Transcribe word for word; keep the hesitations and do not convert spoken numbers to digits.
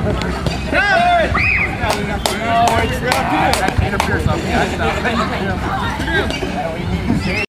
Oh, wait, that's interference on me. I stopped.